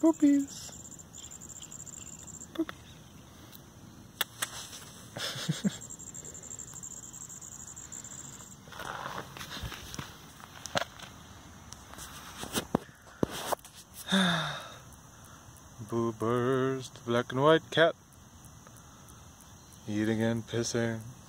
Poopies. Poopies. Boo Burst, black and white cat, eating and pissing.